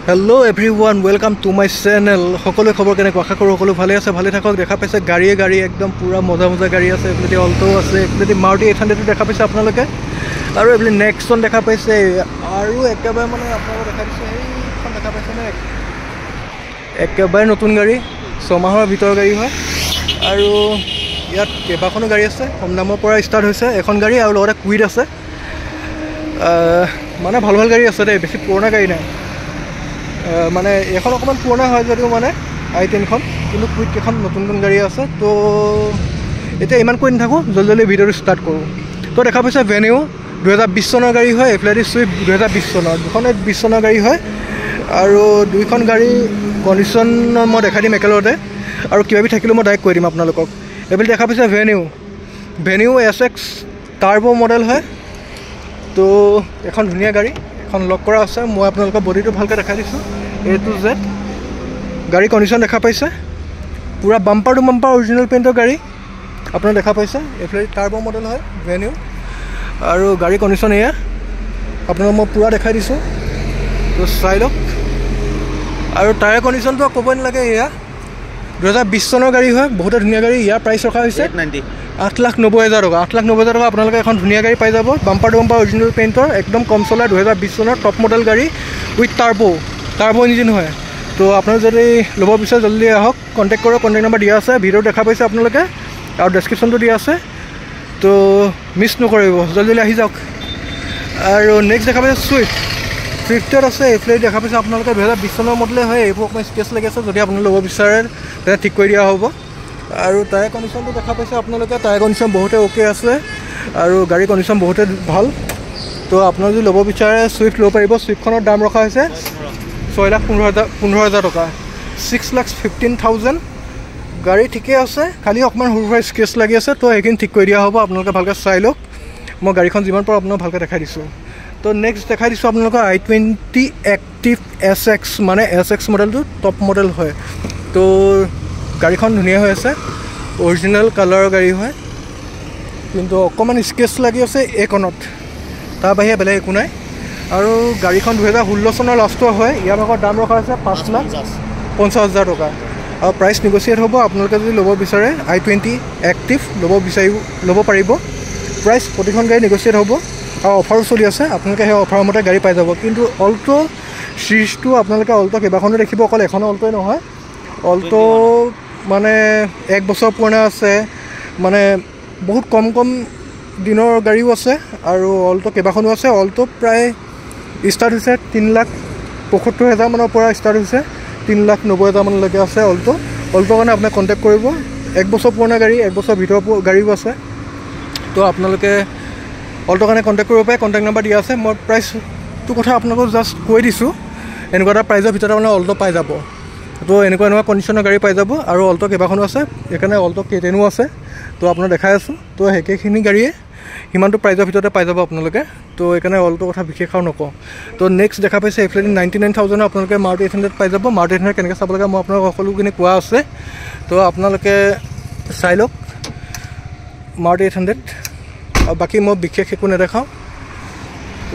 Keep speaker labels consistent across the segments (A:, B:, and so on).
A: Hello everyone welcome to my channel সকলো খবৰ কেনে আশা কৰো সকলো ভালে আছে ভালে থাকক দেখা পাইছে গাড়ী একদম পুৰা মজা গাড়ী আছে এপ্লেটি অল্টো আছে এপ্লেটি মাৰুতি 800 দেখা পাইছে আপোনালোকে আৰু এপ্লেটি নেক্সন দেখা পাইছে আৰু একেবাৰে মানে আপোনালোকে দেখা দিছে এইখন দেখা পাইছে নে একেবাৰে নতুন গাড়ী ছমাহৰ ভিতৰ গাড়ী হয় আৰু ইয়াত কেবাখনো গাড়ী আছে কম দামৰ পৰা ষ্টাৰ্ট হৈছে এখন গাড়ী আৰু লগতে কুইড আছে মানে ভাল গাড়ী আছে দে বেছি পুৰণা গাড়ী নাই মানে এখন অকমান পুৰণা হয় যদিও মানে i10খন কিন্তু কুইক এখন নতুন গাড়ী আছে তো এতিয়া ইমান কৈ নাথাকো জলদি ভিডিঅ'টো ষ্টাৰ্ট কৰোঁ তো দেখা পাইছে ভেনিউ 2020 চনৰ গাড়ী হয় এফ্লাইটি সুইফ্ট 2020 চনৰ দুখন 20 চনৰ গাড়ী হয় আৰু দুইখন গাড়ী কণ্ডিশ্যন মই দেখাই দিম একেলগতে আৰু কিবা থাকিলেও মই ডাইৰেক্ট কৈ দিম আপোনালোকক এইবিলাক দেখা পাইছে ভেনিউ SX টাৰ্বো মডেল হয় তো এখন ধুনীয়া গাড়ী এখন লক কৰা আছে মই আপোনালোকক বডিটো ভালকৈ দেখাই দিছোঁ A to Z গাড়ী কণ্ডিশ্যন দেখা পাইছে পুৰা বাম্পাৰ টু বাম্পাৰ অৰিজিনেল পেইণ্টৰ গাড়ী আপোনালোকে দেখা পাইছে এফ্লাইটি টাৰ্বো মডেল হয় ভেনিউ আৰু গাড়ী কণ্ডিশ্যন এয়া আপোনালোকক মই পুৰা দেখাই দিছোঁ তো চাই লওক আৰু টায়াৰ কণ্ডিশ্যনটো ক'বই নালাগে এয়া 2020 চনৰ গাড়ী হয় বহুতে ধুনীয়া গাড়ী ইয়াৰ প্ৰাইচ ৰখা হৈছে 8,90,000 টকা 8,90,000 টকা আপোনালোকে এখন ধুনীয়া গাড়ী পাই যাব বাম্পাৰ টু বাম্পাৰ অৰিজিনেল পেইণ্টৰ একদম কম চলা 2020 চনৰ টপ মডেল গাড়ী উইথ টাৰ্বো ইঞ্জিন হয় তো আপোনালোকে যদি ল'ব বিচাৰে জলদি আহক কণ্টেক্ট কৰক কণ্টেক্ট নম্বৰ দিয়া আছে ভিডিঅ' দেখা পাইছে আপোনালোকে আৰু ডেছক্ৰিপশ্যনটো দিয়া আছে তো মিছ নকৰিব জলদি আহি যাওক আৰু নেক্সট দেখা পাইছে ছুইফ্টত আছে এফ্লাইটি দেখা পাইছে আপোনালোকে 2020 চনৰ মডেলে হয় এইবোৰ অকণমান স্কেচ লাগি আছে যদি আপোনালোকে ল'ব বিচাৰে তেতিয়া ঠিক কৰি দিয়া হ'ব আৰু টায়াৰ কণ্ডিশ্যনটো দেখা পাইছে আপোনালোকে টায়াৰ কণ্ডিশ্যন বহুতে অ'কে আছে আৰু গাড়ী কণ্ডিশ্যন বহুতে ভাল তো আপোনালোকে যদি ল'ব বিচাৰে ছুইফ্ট ল'ব পাৰিব ছুইফ্টখনৰ দাম ৰখা হৈছে 6,15,000 টকা 6,15,000 গাড়ী ঠিকে আছে খালি অকণমান সৰু সুৰা স্কেচ লাগি আছে তো সেইখিনি ঠিক কৰি দিয়া হ'ব আপোনালোকে ভালকৈ চাই লওক মই গাড়ীখন যিমান পাৰোঁ আপোনালোকক ভালকৈ দেখাই দিছোঁ তো নেক্সট দেখাই দিছোঁ আপোনালোকৰ i20 এক্টিভ SX মানে SX মডেলটো টপ মডেল হয় তো গাড়ীখন ধুনীয়া হৈ আছে অৰিজিনেল কালাৰৰ গাড়ী হয় কিন্তু অকণমান স্কেচ লাগি আছে এইকণত তাৰ বাহিৰে বেলেগ একো নাই আৰু গাড়ীখন 2016 চনৰ লাষ্টৰ হয় ইয়াৰ ভাগৰ দাম ৰখা হৈছে 5,50,000 টকা আৰু প্ৰাইচ নেগচিয়েট হ'ব আপোনালোকে যদি ল'ব বিচাৰে i20 এক্টিভ ল'ব পাৰিব প্ৰাইচ প্ৰতিখন গাড়ী নেগচিয়েট হ'ব আৰু অফাৰো চলি আছে আপোনালোকে সেই অফাৰৰ মতে গাড়ী পাই যাব কিন্তু অল্টো চিৰিজটো আপোনালোকে অল্টো কেইবাখনো দেখিব অকল এখন অল্টোই নহয় অল্টো মানে 1 বছৰ পুৰণা আছে মানে বহুত কম দিনৰ গাড়ীও আছে আৰু অল্টো কেইবাখনো আছে অল্টো প্ৰায় ষ্টাৰ্ট হৈছে 3,75,000 মানৰ পৰা ষ্টাৰ্ট হৈছে 3,90,000 মানলৈকে আছে অল্টোৰ কাৰণে আপোনাক কণ্টেক্ট কৰিব 1 বছৰ পুৰণা গাড়ী 1 বছৰ ভিতৰৰ গাড়ীও আছে তো আপোনালোকে অল্টোৰ কাৰণে কণ্টেক্ট কৰিব পাৰে কণ্টেক্ট নম্বৰ দিয়া আছে মই প্ৰাইচটো কথা আপোনালোকক জাষ্ট কৈ দিছোঁ এনেকুৱা এটা প্ৰাইজৰ ভিতৰত মানে অল্টো পাই যাব তো এনেকুৱা কণ্ডিশ্যনৰ গাড়ী পাই যাব আৰু অল্টো কেইবাখনো আছে সেইকাৰণে অল্টো K10ও আছে তো আপোনাক দেখাই আছোঁ তো সেইখিনি গাড়ীয়ে সিমানটো প্ৰাইজৰ ভিতৰতে পাই যাব আপোনালোকে তো সেইকাৰণে অল্টো কথা বিশেষ আৰু নকওঁ তো নেক্সট দেখা পাইছে এফ্লাইটি 99,000 আপোনালোকে মাৰুতি 800 পাই যাব মাৰুতি 800 কেনেকৈ চাব লাগে মই আপোনালোকক সকলোখিনি কোৱা আছে তো আপোনালোকে চাই লওক মাৰুতি 800 আৰু বাকী মই বিশেষ একো নেদেখাওঁ তো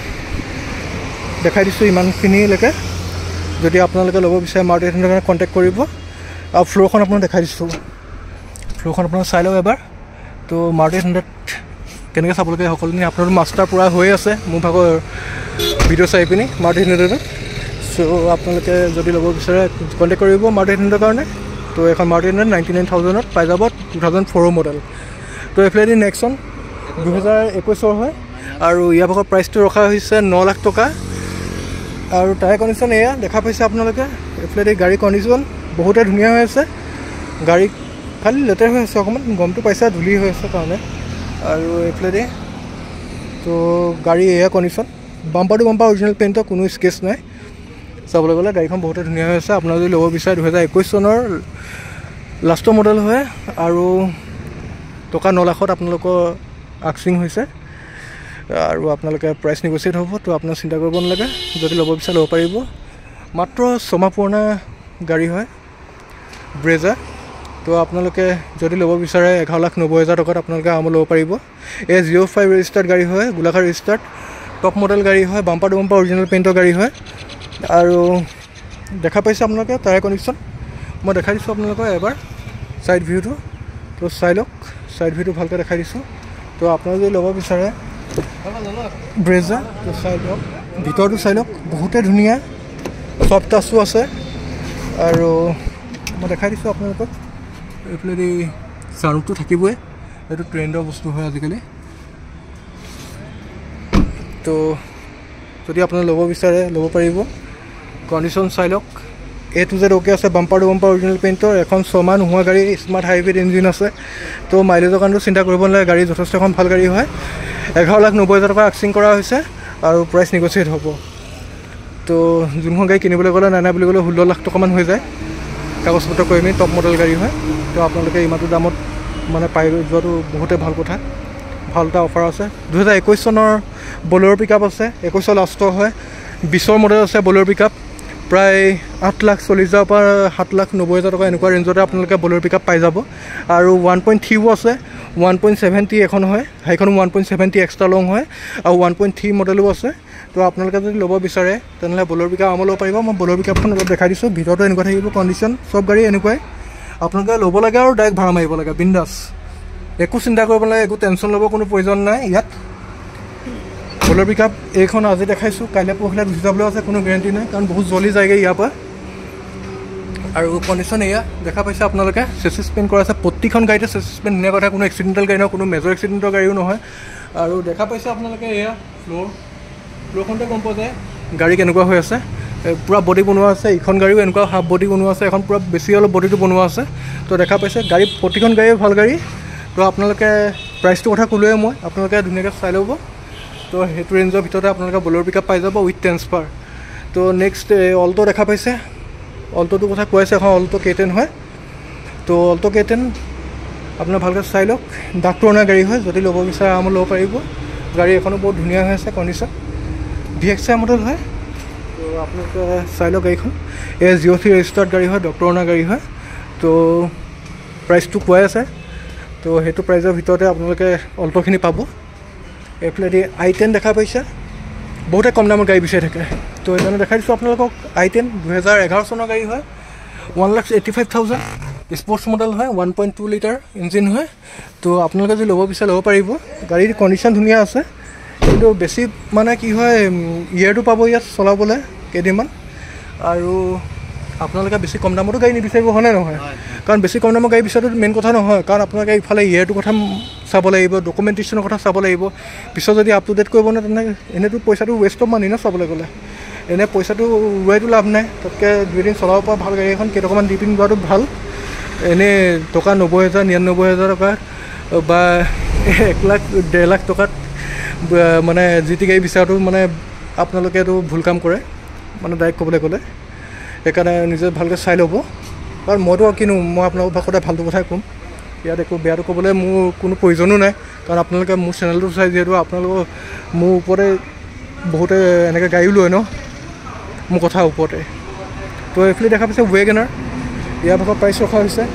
A: দেখাই দিছোঁ ইমানখিনিলৈকে যদি আপোনালোকে ল'ব বিচাৰে মাৰুতি 800 কাৰণে কণ্টেক্ট কৰিব আৰু ফ্ল'ৰখন আপোনাক দেখাই দিছোঁ ফ্ল'ৰখন আপোনালোকে চাই লওক এবাৰ তো মাৰুতি 800 কেনেকৈ চাব লাগে সকলোখিনি আপোনালোকৰ মাষ্টাৰ পূৰা হৈ আছে মোৰ ভাগৰ ভিডিঅ' চাই পিনি মাৰুতি 800 চ' আপোনালোকে যদি ল'ব বিচাৰে কণ্টেক্ট কৰিব মাৰুতি 800 কাৰণে তো এখন মাৰুতি 99,000 পাই যাব 2004 মডেল তো এফ্লাইটি নেক্সন 2021 হয় আৰু ইয়াৰ ভাগৰ প্ৰাইচটো ৰখা হৈছে 9 লাখ টকা আৰু টায়াৰ কণ্ডিশ্যন এয়া দেখা পাইছে আপোনালোকে এফ্লাইটি গাড়ী কণ্ডিশ্যন বহুতে ধুনীয়া হৈ আছে গাড়ী খালি লেতেৰা হৈ আছে অকণমান গমটো পাইছে ধূলি হৈ আছে কাৰণে আৰু এফ্লাইটি তো গাড়ী এয়া condition bumper to bumper original পেইণ্টৰ কোনো স্কেচ নাই চাবলৈ গ'লে গাড়ীখন বহুতে ধুনীয়া হৈ আছে আপোনালোকে যদি ল'ব বিচাৰে 2021 চনৰ লাষ্টৰ মডেল হয় আৰু টকা 9 লাখত আপোনালোকৰ আক্সিং হৈছে আৰু আপোনালোকে প্ৰাইচ নেগচিয়েট হ'ব তো আপোনাক চিন্তা কৰিব নালাগে যদি ল'ব বিচাৰে ল'ব পাৰিব মাত্ৰ 6 মাহ পুৰণা গাড়ী হয় ব্ৰেজা তো আপোনালোকে যদি ল'ব বিচাৰে 11,90,000 টকাত আপোনালোকে আৰামত ল'ব পাৰিব এই 05 ৰেজিষ্টাৰ্ড গাড়ী হয় গোলাঘাট ৰেজিষ্টাৰ্ড টপ মডেল গাড়ী হয় বাম্পাৰ টু বাম্পাৰ অৰিজিনেল পেইণ্টৰ গাড়ী হয় আৰু দেখা পাইছে আপোনালোকে টায়াৰ কণ্ডিশ্যন মই দেখাই দিছোঁ আপোনালোকক এবাৰ ছাইড ভিউটো তো চাই লওক ছাইড ভিউটো ভালকৈ দেখাই দিছোঁ তো আপোনালোকে যদি ল'ব বিচাৰে ব্ৰেজা তো চাই লওক ভিতৰটো চাই লওক বহুতে ধুনীয়া চফ্ট টাচো আছে আৰু মই দেখাই দিছোঁ আপোনালোকক এইফালেদি চাৰুটো থাকিবই এইটো ট্ৰেণ্ডৰ বস্তু হয় আজিকালি তো যদি আপোনালোকে ল'ব বিচাৰে ল'ব পাৰিব কণ্ডিশ্যন চাই লওক A to Z অ'কে আছে বাম্পাৰ টু বাম্পাৰ অৰিজিনেল পেইণ্টৰ এখন 6 মাহ নোহোৱা গাড়ী স্মাৰ্ট হাইব্ৰিড ইঞ্জিন আছে তো মাইলেজৰ কাৰণেও চিন্তা কৰিব নালাগে গাড়ী যথেষ্ট এখন ভাল গাড়ী হয় 11,90,000 টকা আক্সিং কৰা হৈছে আৰু প্ৰাইচ নেগচিয়েট হ'ব তো যোনখন গাড়ী কিনিবলৈ গ'লে নাই বুলি ক'লে 16 লাখ টকামান হৈ যায় কাগজ পত্ৰ কৰি টপ মডেল গাড়ী হয় তো আপোনালোকে ইমানটো দামত মানে পাই যোৱাটো বহুতে ভাল কথা ভাল এটা অফাৰ আছে 2021 চনৰ বলেৰ' পিকআপ আছে 21 লাষ্টৰ হয় 20 মডেল আছে বলেৰ' পিকআপ প্ৰায় 8,40,000 পৰা 7,90,000 টকা এনেকুৱা ৰেঞ্জতে আপোনালোকে বলেৰ' পিকআপ পাই যাব আৰু 1.3 আছে 1.70 এখন হয় সেইখন 1.70 এক্সট্ৰা লং হয় আৰু 1.3 মডেলো আছে তো আপোনালোকে যদি ল'ব বিচাৰে তেনেহ'লে বলেৰ' পিকআপ আমাৰ ল'ব পাৰিব মই বলেৰ' পিকআপখন অলপ দেখাই দিছোঁ ভিতৰতো এনেকুৱা থাকিব কণ্ডিশ্যন চব গাড়ী এনেকুৱাই আপোনালোকে ল'ব লাগে আৰু ডাইৰেক্ট ভাড়া মাৰিব লাগে বিন্দাছ একো চিন্তা কৰিব নালাগে একো টেনশ্যন ল'ব কোনো প্ৰয়োজন নাই ইয়াত বলেৰ' পিকআপ এইখন আজি দেখাইছোঁ কাইলৈ পৰহিলৈ গুচি যাবলৈ আছে কোনো গেৰেণ্টি নাই কাৰণ বহুত জল্দি যায়গৈ ইয়াৰ পৰা আৰু কণ্ডিশ্যন এয়া দেখা পাইছে আপোনালোকে চেচিছ পেইণ্ট কৰা আছে প্ৰতিখন গাড়ীতে চেচিছ পেইণ্ট ধুনীয়া কথা কোনো এক্সিডেণ্টেল গাড়ী নহয় কোনো মেজৰ এক্সিডেণ্টৰ গাড়ীও নহয় আৰু দেখা পাইছে আপোনালোকে এয়া ফ্ল'ৰখনতে গম পোৱা যায় গাড়ী কেনেকুৱা হৈ আছে পূৰা বডি বনোৱা আছে ইখন গাড়ীও এনেকুৱা হাফ বডি বনোৱা আছে এখন পূৰা বেছি অলপ বডিটো বনোৱা আছে তো দেখা পাইছে গাড়ী প্ৰতিখন গাড়ীয়ে ভাল গাড়ী তো আপোনালোকে প্ৰাইচটোৰ কথা ক'লোৱে মই আপোনালোকে ধুনীয়াকৈ চাই ল'ব তো সেইটো ৰেঞ্জৰ ভিতৰতে আপোনালোকে বলেৰ' পিকআপ পাই যাব উইথ ট্ৰেন্সফাৰ তো নেক্সট অল্টো দেখা পাইছে অল্টোটোৰ কথা কৈ আছে এখন অল্টো K10 হয় তো অল্টো K10 আপোনাৰ ভালকৈ চাই লওক ডাক পুৰণা গাড়ী হয় যদি ল'ব বিচাৰে আমাৰ ল'ব পাৰিব গাড়ী এখনো বহুত ধুনীয়া হৈ আছে কণ্ডিশ্যন VXI মডেল হয় তো আপোনালোকে চাই লওক গাড়ীখন A03 ৰেজিষ্টাৰ্ড গাড়ী হয় ডক্টৰ অনা গাড়ী হয় তো প্ৰাইচটো কোৱাই আছে তো সেইটো প্ৰাইজৰ ভিতৰতে আপোনালোকে অল্টোখিনি পাব এইফালেদি I10 দেখা পাইছে বহুতে কম দামৰ গাড়ী বিচাৰি থাকে তো সেইকাৰণে দেখাই দিছোঁ আপোনালোকক I10 2011 চনৰ গাড়ী হয় 1,85,000 স্পৰ্টছ মডেল হয় 1.2 লিটাৰ ইঞ্জিন হয় তো আপোনালোকে যদি ল'ব বিচাৰে ল'ব পাৰিব গাড়ীৰ কণ্ডিশ্যন ধুনীয়া আছে কিন্তু বেছি মানে কি হয় ইয়েৰটো পাব ইয়াত চলাবলৈ কেইদিনমান আৰু আপোনালোকে বেছি কম দামতো গাড়ী নিবিচাৰিব হয়নে নহয় কাৰণ বেছি কম দামৰ গাড়ী বিচাৰাটো মেইন কথা নহয় কাৰণ আপোনালোকে ইফালে ইয়েৰটোৰ কথা চাব লাগিব ডকুমেণ্টেশ্যনৰ কথা চাব লাগিব পিছত যদি আপ টু ডেট কৰিব নহয় তেনে এনেতো পইচাটো ৱেষ্ট অফ মানি ন চাবলৈ গ'লে এনে পইচাটো উৰুৱাইতো লাভ নাই তাতকৈ 2 দিন চলাব পৰা ভাল গাড়ী এখন কেইটকামান দি পিনি যোৱাটো ভাল এনেই টকা 90,000 99,000 টকা বা 1 লাখ 1.5 লাখ টকাত মানে যি টি গাড়ী বিচাৰাটো মানে আপোনালোকে এইটো ভুল কাম কৰে মানে ডাইৰেক্ট ক'বলৈ গ'লে সেইকাৰণে নিজে ভালকৈ চাই ল'ব কাৰণ মইতো কিনো মই আপোনালোকৰ ভাষতে ভালটো কথাই ক'ম ইয়াত একো বেয়াটো ক'বলৈ মোৰ কোনো প্ৰয়োজনো নাই কাৰণ আপোনালোকে মোৰ চেনেলটো চাই যিহেতু আপোনালোকৰ মোৰ ওপৰতে বহুতে এনেকৈ গাড়ীও লয় ন মোৰ কথাৰ ওপৰতে তো এইফালে দেখা পাইছে ৱেগনাৰ ইয়াৰ ভাগত প্ৰাইচ ৰখা হৈছে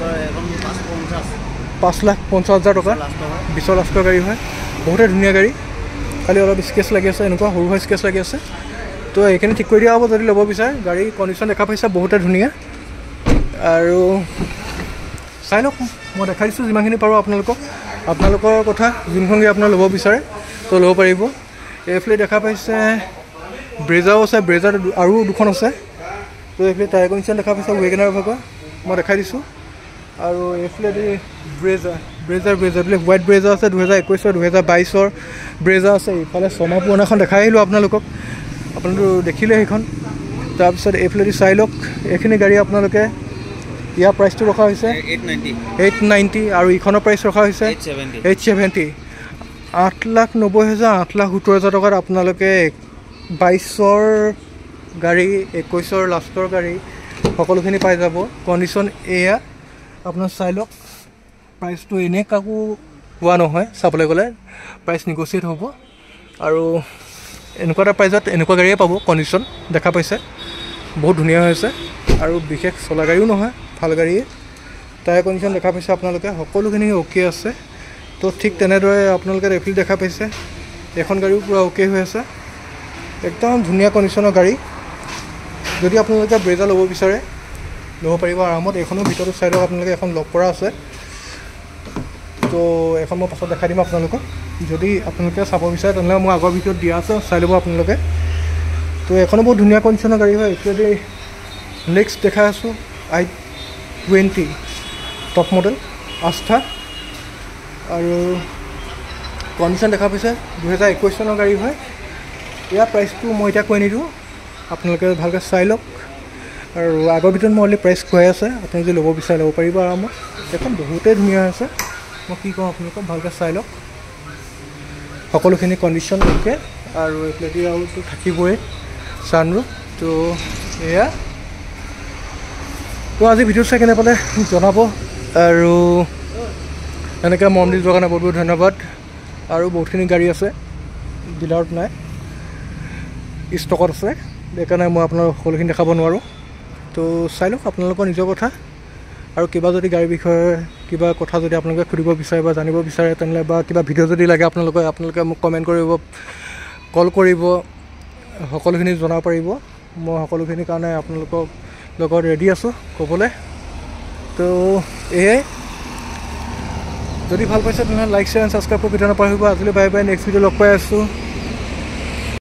A: 5,50,000 টকা 20 লাষ্টৰ গাড়ী হয় বহুতে ধুনীয়া গাড়ী খালি অলপ স্কেচ লাগি আছে এনেকুৱা সৰু সৰু স্কেচ লাগি আছে তো এইখিনি ঠিক কৰি দিয়া হ'ব যদি ল'ব বিচাৰে গাড়ী কণ্ডিশ্যন দেখা পাইছে বহুতে ধুনীয়া আৰু চাই লওক মই দেখাই দিছোঁ যিমানখিনি পাৰোঁ আপোনালোকৰ কথা যোনখন গাড়ী আপোনাৰ ল'ব বিচাৰে তো ল'ব পাৰিব এইফালে দেখা পাইছে ব্ৰেজাও আছে ব্ৰেজাৰ আৰু দুখন আছে তো এইফালে টায়াৰ কণ্ডিশ্যন দেখা পাইছে ৱেগনাৰ ভাগৰ মই দেখাই দিছোঁ আৰু এইফালে ব্ৰেজাৰ বোলে হোৱাইট ব্ৰেজাৰ আছে 2021 2022 ব্ৰেজাৰ আছে ইফালে 6 মাহ পুৰণাখন দেখাই আহিলোঁ আপোনালোকক আপোনালোকে দেখিলে সেইখন তাৰপিছত এইফালেদি চাই লওক এইখিনি গাড়ী আপোনালোকে ইয়াৰ প্ৰাইচটো ৰখা হৈছে 890 আৰু ইখনৰ প্ৰাইচ ৰখা হৈছে 870 8,90,000 8,70,000 টকাত আপোনালোকে 22ৰ গাড়ী 21ৰ লাষ্টৰ গাড়ী সকলোখিনি পাই যাব কণ্ডিশ্যন এয়া আপোনাৰ চাই লওক প্ৰাইচটো এনেই কাকো হোৱা নহয় চাবলৈ গ'লে প্ৰাইচ নেগচিয়েট হ'ব আৰু এনেকুৱা এটা প্ৰাইজত এনেকুৱা গাড়ীয়ে পাব কণ্ডিশ্যন দেখা পাইছে বহুত ধুনীয়া হৈছে আৰু বিশেষ চলা গাড়ীও নহয় ভাল গাড়ীয়ে টায়াৰ কণ্ডিশ্যন দেখা পাইছে আপোনালোকে সকলোখিনি অ'কে আছে তো ঠিক তেনেদৰে আপোনালোকে এইফালে দেখা পাইছে এখন গাড়ীও পূৰা অ'কে হৈ আছে একদম ধুনীয়া কণ্ডিশ্যনৰ গাড়ী যদি আপোনালোকে ব্ৰেজা ল'ব বিচাৰে ল'ব পাৰিব আৰামত। এইখনৰ ভিতৰত চাইডত আপোনালোকে এখন লক কৰা আছে, তো এখন মই পাছত দেখাই দিম আপোনালোকক। যদি আপোনালোকে চাব বিচাৰে তেনেহ'লে মই আগৰ ভিডিঅ'ত দিয়া আছে, চাই ল'ব আপোনালোকে। তো এখনো বহুত ধুনীয়া কণ্ডিশ্যনৰ গাড়ী হয়। এতিয়া নেক্সট দেখাই আছোঁ i20 টপ মডেল আস্থা, আৰু কণ্ডিশ্যন দেখা পাইছে 2021 চনৰ গাড়ী হয়। ইয়াৰ প্ৰাইচটো মই এতিয়া কৈ নিদিওঁ, আপোনালোকে ভালকৈ চাই লওক। আৰু আগৰ ভিতৰত মই অলৰেডি প্ৰাইচ কোৱাই আছে, আপুনি যদি ল'ব বিচাৰে ল'ব পাৰিব আৰামত। এখন বহুতেই ধুনীয়া আছে, মই কি কওঁ আপোনালোকক ভালকৈ চাই লওক। সকলোখিনি কণ্ডিশ্যন ওকে, আৰু এইফালেদি আৰুতো থাকিবই ছানৰুফ। তো এয়া, তো আজি ভিডিঅ' চাই কেনে পালে জনাব, আৰু এনেকৈ মৰম দি যোৱাৰ কাৰণে বহুত বহুত ধন্যবাদ। আৰু বহুতখিনি গাড়ী আছে, ডিলাৰত নাই, ষ্টকত আছে, সেইকাৰণে মই আপোনালোকক সকলোখিনি দেখাব নোৱাৰোঁ। তো চাই লওক, আপোনালোকৰ নিজৰ কথা। আৰু কিবা যদি গাড়ীৰ বিষয়ে কিবা কথা যদি আপোনালোকে সুধিব বিচাৰে বা জানিব বিচাৰে তেনেহ'লে, বা কিবা ভিডিঅ' যদি লাগে আপোনালোকে মোক কমেণ্ট কৰিব, কল কৰিব, সকলোখিনি জনাব পাৰিব। মই সকলোখিনিৰ কাৰণে আপোনালোকৰ লগত ৰেডি আছোঁ ক'বলৈ। তো এয়াই, যদি ভাল পাইছে তেনেহ'লে লাইক শ্বেয়াৰ এণ্ড ছাবস্ক্ৰাইব কৰি ভিডিঅ' নাপাহৰিব। আজিলৈ বাই বাই, নেক্সট ভিডিঅ' লগ পাই আছোঁ।